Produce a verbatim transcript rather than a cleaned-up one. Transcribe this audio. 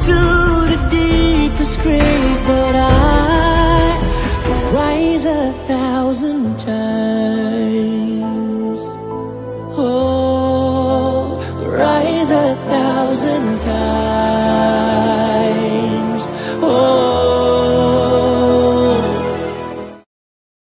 to the deepest grave, but I will rise a thousand times.